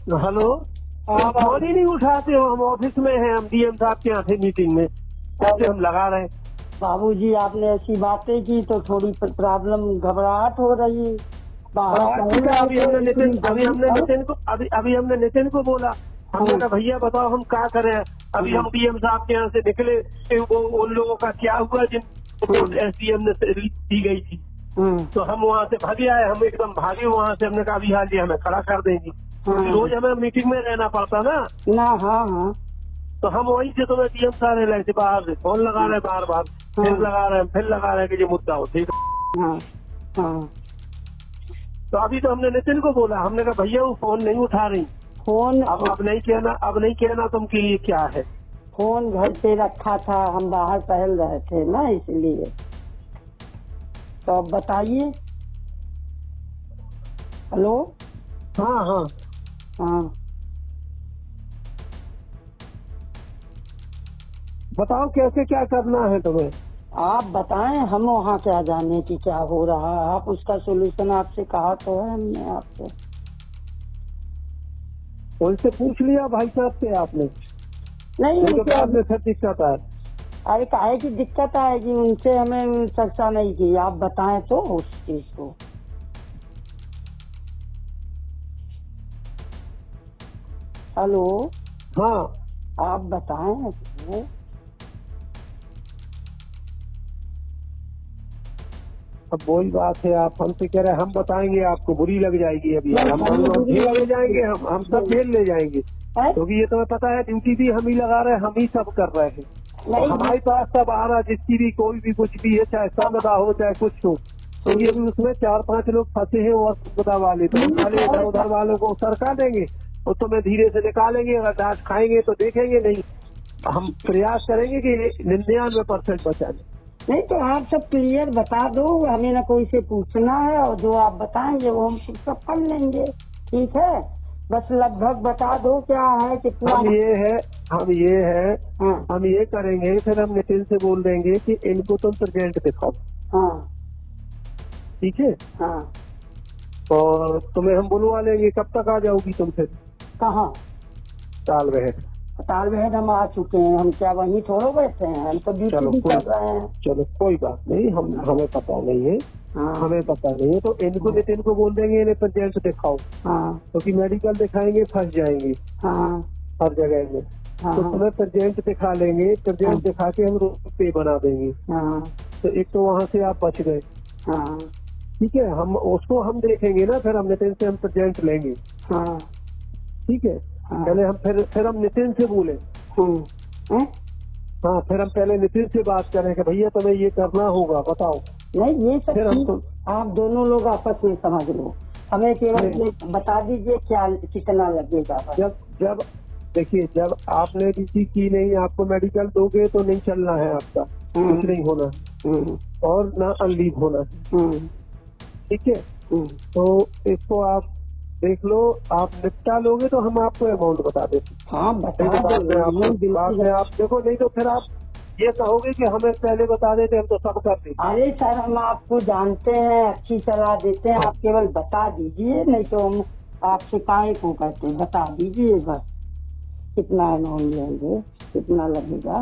Hello. आप phone ही नहीं उठाते हो। हम ऑफिस में हैं, हम डीएम साहब के यहाँ थे मीटिंग में, कैसे हम लगा रहे हैं। बाबूजी आपने ऐसी बातें की तो थोड़ी प्रॉब्लम घबराहट हो रही। अभी हमने नितिन को बोला, हमने कहा भैया बताओ हम क्या करें। अभी हम डीएम साहब के यहाँ से निकले, वो उन लोगों का क्या हुआ जिनको एसडीएम ने दी गई थी, तो हम वहाँ से भागे आए। हम एकदम भागे वहाँ से। हमने कहा अभी हाल हमें खड़ा कर देंगे। रोज हमें मीटिंग में रहना पड़ता ना। हाँ। तो हम वहीं से तुम्हें डीएम साहब ने से बाहर से फोन लगा रहे बार बार, फिर लगा रहे कि ये मुद्दा हो ठीक है। तो अभी तो हमने नितिन को बोला, हमने कहा भैया वो फोन नहीं उठा रही। फोन अब नहीं कहना तुम के लिए क्या है। फोन घर पे रखा था, हम बाहर टहल रहे थे ना इसलिए। तो अब बताइए। हेलो। हाँ। बताओ कैसे क्या करना है तुम्हें। आप बताएं, हम वहाँ क्या जाने की क्या हो रहा है। आप उसका सोल्यूशन आपसे कहा तो है हमने आपसे। उनसे पूछ लिया भाई साहब से आपने? नहीं में फिर दिक्कत है। अरे काहे की दिक्कत आएगी, उनसे हमें चर्चा नहीं की। आप बताएं तो उस चीज को। हेलो। हाँ आप बताएं तो। अब वही बात है, आप हमसे कह रहे हैं हम बताएंगे, आपको बुरी लग जाएगी। अभी हम जेल ले जाएंगे, हम सब जेल ले जाएंगे, क्योंकि ये तुम्हें पता है ड्यूटी भी हम ही लगा रहे हैं, हम ही सब कर रहे हैं। हमारे पास सब आ रहा, जिसकी भी कोई भी कुछ भी है, चाहे संपदा हो चाहे कुछ हो, क्योंकि अभी उसमें 4-5 लोग फंसे हैं और संपदा वाले, तो हम साले इधर उधर वालों को सरका देंगे और तुम्हें धीरे से निकालेंगे। अगर डांट खाएंगे तो देखेंगे, नहीं हम प्रयास करेंगे कि 99% बचा जाए। नहीं तो आप सब क्लियर बता दो, हमें ना कोई से पूछना है, और जो आप बताएंगे वो हम सब कर लेंगे। ठीक है, बस लगभग बता दो क्या है कितना। हम ये करेंगे, फिर हम नितिन से बोल देंगे कि इनको तुम प्रेजेंट दिखाओ। हाँ ठीक है। हाँ। और तुम्हें हम बुलवा लेंगे। कब तक आ जाओगी तुम फिर? कहाँ? तालबेहट हम आ चुके हैं। हम क्या वहीं थोड़ो बैठे हैं, हम तो ड्यूटी भी कर रहे हैं। चलो कोई बात नहीं, हमें पता नहीं है। हमें पता नहीं है तो इनको नितिन को बोल देंगे इन्हें प्रेजेंट दिखाओ, क्योंकि मेडिकल दिखाएंगे फंस जाएंगे हर जगह में। तो तुम्हें प्रेजेंट दिखा लेंगे, प्रेजेंट दिखा के हम रोड पे बना देंगे। तो एक तो वहाँ से आप बच गए। ठीक है, हम उसको हम देखेंगे ना, फिर हम नितिन से हम प्रेजेंट लेंगे। ठीक है, पहले हम फिर हम नितिन से बोले। हाँ, फिर हम पहले नितिन से बात करें कि भैया तुम्हें ये करना होगा, बताओ। नहीं ये सब फिर हम आप दोनों लोग आपस में समझ लो, हमें केवल बता दीजिए क्या कितना लगेगा। जब देखिए, जब आपने ड्यूटी की नहीं, आपको मेडिकल दोगे तो नहीं चलना है आपका, कुछ नहीं होना और ना अनलीव होना। ठीक है, तो इसको आप देख लो। आप निपटा लोगे तो हम आपको अमाउंट बता देते। हाँ बाद में आप देखो, नहीं तो फिर आप ये कहोगे कि हमें पहले बता देते, हम तो सब करते। अरे सर, हम आपको जानते हैं, अच्छी सलाह देते हैं। आप केवल बता दीजिए, नहीं तो हम आपसे काहे को करते। बता दीजिए बस कितना अमाउंट लेंगे, कितना लगेगा।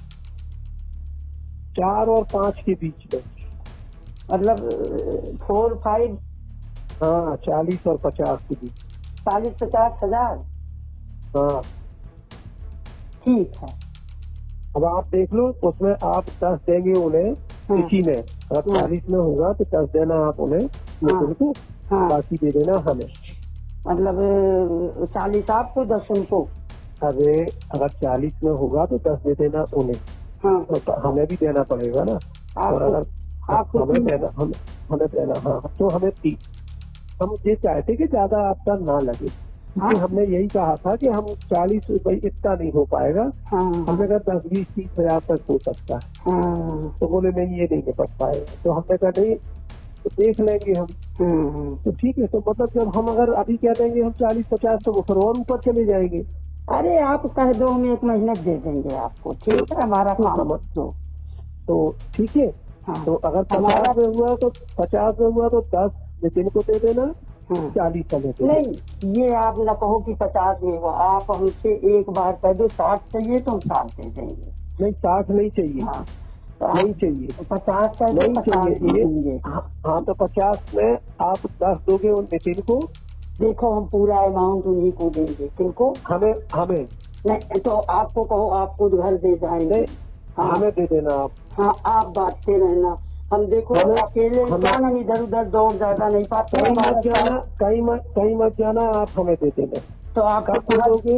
4 और 5 के बीच में, मतलब 4-5। हाँ, 40 और 50 के बीच। 40-50 हजार। हाँ ठीक है। अब आप देख लो, उसमें आप 10 देंगे उन्हें किसी में। अगर 40 में होगा तो 10 देना आप उन्हें, उनको बाकी दे देना हमें। मतलब 40 आपको 10 उनको। अरे अगर 40 में होगा तो 10 दे देना उन्हें। तो हमें भी देना पड़ेगा ना। और अगर हमें देना हाँ, तो हमें 30। हम ये चाहते कि ज्यादा आपका ना लगे, क्योंकि हमने यही कहा था कि हम 40 रुपये इतना नहीं हो पाएगा। हमने कहा 10-20-30 हजार तक हो सकता है। तो बोले नहीं, ये नहीं निपट पाएगा। तो हमने कहा नहीं, तो देख लेंगे हम। तो ठीक है, तो मतलब जब हम अगर अभी कह देंगे हम 40-50, तो वो फिर और ऊपर चले जाएंगे। अरे आप कह दो, हम 1 महीने दे देंगे आपको। ठीक है, हमारा काम तो ठीक है। तो अगर 50 में हुआ तो 10 नितिन को दे देना 40 समय पे। नहीं, ये आप न कहो कि 50 में हुआ, आप हमसे एक बार कह दो 60 चाहिए तो हम 60 दे देंगे। नहीं 60 नहीं चाहिए। हाँ तो नहीं चाहिए, 50 कह दो, नहीं 50 दे चाहिए। देंगे। हाँ तो 50 में आप 10 दोगे उन नितिन को? देखो हम पूरा अमाउंट उन्हीं को देंगे। किनको? हमें नहीं तो आपको कहो, आपको घर दे जाएंगे। हाँ हमें दे देना आप। हाँ, आप बांटते रहना। हम देखो अकेले इंसान, हम इधर उधर दौड़ ज्यादा नहीं पाते। कहीं मत जाना, आप हमें दे देना। तो आप कब दे दोगे?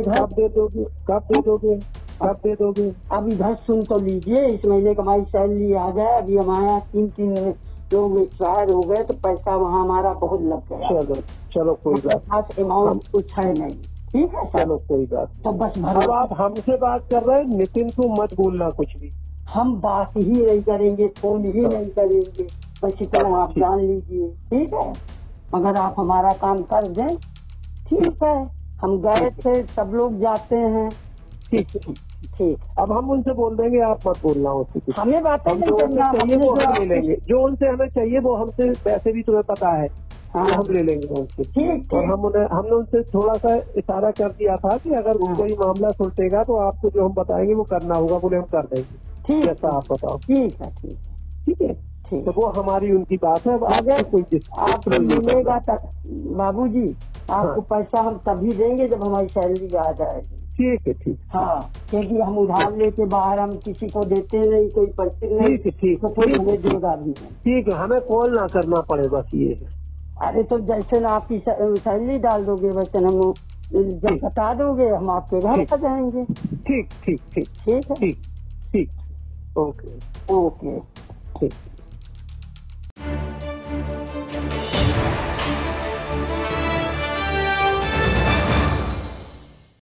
कब दे दोगे? अब इधर सुन तो लीजिए, इस महीने की हमारी सैलरी आ जाए। अभी हमारे 3 लोग एक्सपायर हो गए तो पैसा वहाँ हमारा बहुत लग गया। चलो कोई बात, पास अमाउंट कुछ है नहीं। ठीक है चलो कोई बात। तो बस अब आप हमसे बात कर रहे हैं, नितिन को मत बोलना कुछ भी। हम बात ही नहीं करेंगे, फोन ही नहीं करेंगे, बस इतना आप जान लीजिए। ठीक है, मगर आप हमारा काम कर दें। ठीक है, हम गए थे, सब लोग जाते हैं। ठीक। अब हम उनसे बोल देंगे, आप मत बोलना उससे कुछ। हमें बातें नहीं करना, चाहिए वो हम ले लेंगे, जो उनसे हमें चाहिए वो हमसे, वैसे भी तुम्हें पता है। हाँ, हम ले लेंगे उनसे। ठीक। और हमने उनसे थोड़ा सा इशारा कर दिया था कि अगर कोई मामला सुलटेगा तो आपको जो हम बताएंगे वो करना होगा, बोले हम कर देंगे। ठीक, जैसा आप बताओ। ठीक है। तो वो हमारी उनकी बात है। आपको मिलेगा बाबूजी, आपको पैसा हम तभी देंगे जब हमारी सैलरी आ जाएगी। ठीक। हाँ, क्योंकि हम उधार लेके बाहर हम किसी को देते नहीं, कोई पैसे नहीं। ठीक, तो कोई हमें देगा भी नहीं। ठीक है, हमें कॉल ना करना पड़े, बस ये है। अरे तो जैसे ना आपकी सैलरी डाल दोगे वैसे हम जब बता दोगे हम आपके घर आ जाएंगे। ठीक है। ठीक। ओके। ठीक।